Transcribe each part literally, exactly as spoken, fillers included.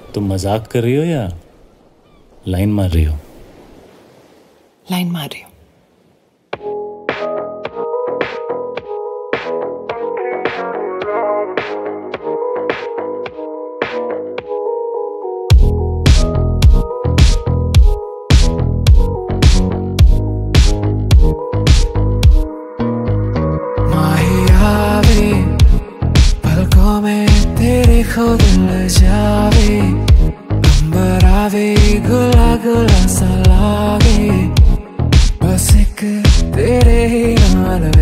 तुम मजाक कर रही हो या लाइन मार रही हो? लाइन मार रही हूँ। पलकों में तेरे खुद ल जावे, अंबर आवे गुला गुला सा लागे, बस एक तेरे ही नाल वे।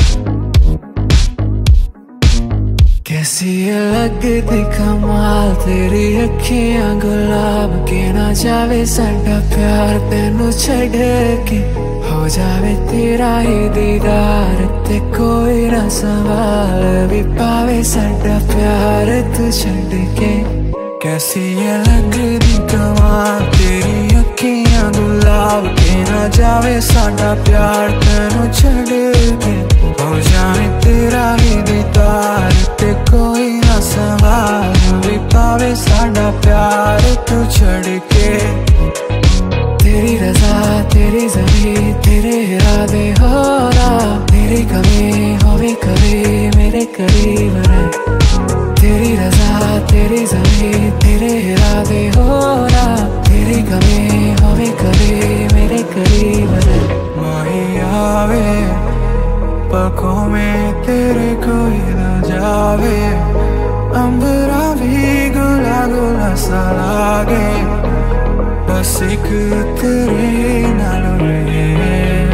कैसी लगदी कमाल तेरी अखियां गुलाब के, ना जावे साडा प्यार तेनू छड़ के, हो जावे तेरा ही दीदार ते कोई ना सवाल भी पावे साडा प्यार तू छड़ के। कैसी ये लगदी कमाल तेरी अखियां गुलाब के, ना जावे साडा प्यार तेनू छड़ के, हो जावे तेरा ही दीदार ते कोई ना सवाल भी पावे साडा प्यार तू छड़ के। तेरी रज़ा तेरी ज़मीं तेरे इरादे हो रहा, तेरी कमी होवे कभी मेरे करीब रहे। तेरी रज़ा तेरी ज़मीं तेरे इरादे हो रहा, तेरी कमी होवे कभी मेरे करीब रहे। माही आवे पलकों में तेरे कोई ना जावे, अंबरा भी गुला गुला सा लागे, बस एक तेरे नाल रहे।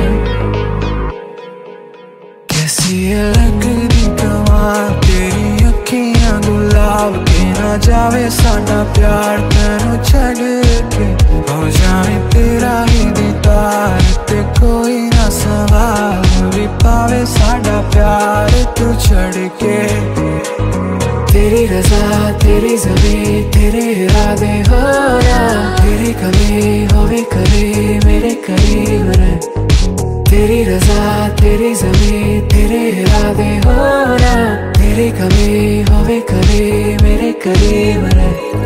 कैसी लगदी कमाल तेरी अखियां गुलाब के, ना जावे साडा प्यार तेनू छड़ के, हो जावे तेरा ही दीदार ते कोई ना सवाल भी पावे साडा प्यार तू छड़ के। तेरी रज़ा तेरी ज़मीं तेरे इरादे हो रहा, तेरी कमी होवे कभी मेरे करीब रहे। तेरी रज़ा तेरी ज़मीं तेरे इरादे हो रहा, तेरी कमी होवे कभी मेरे करीब रहे।